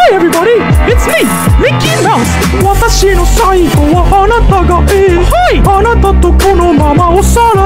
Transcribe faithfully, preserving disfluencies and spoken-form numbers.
Hi everybody, it's me, Mickey Mouse. 私の最後はあなたがいい。はい、あなたとこのままおさら